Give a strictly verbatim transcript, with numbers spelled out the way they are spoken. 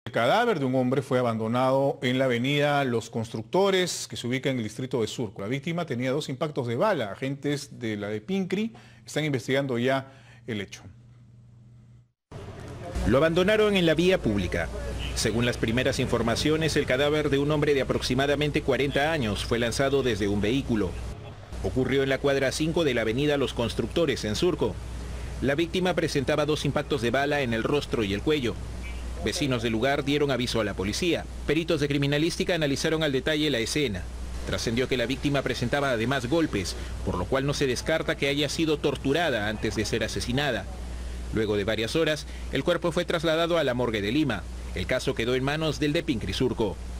El cadáver de un hombre fue abandonado en la avenida Los Constructores, que se ubica en el distrito de Surco. La víctima tenía dos impactos de bala. Agentes de la de Pincri están investigando ya el hecho. Lo abandonaron en la vía pública. Según las primeras informaciones, el cadáver de un hombre de aproximadamente cuarenta años fue lanzado desde un vehículo. Ocurrió en la cuadra cinco de la avenida Los Constructores, en Surco. La víctima presentaba dos impactos de bala en el rostro y el cuello. Vecinos del lugar dieron aviso a la policía. Peritos de criminalística analizaron al detalle la escena. Trascendió que la víctima presentaba además golpes, por lo cual no se descarta que haya sido torturada antes de ser asesinada. Luego de varias horas, el cuerpo fue trasladado a la morgue de Lima. El caso quedó en manos del de Pincri Surco.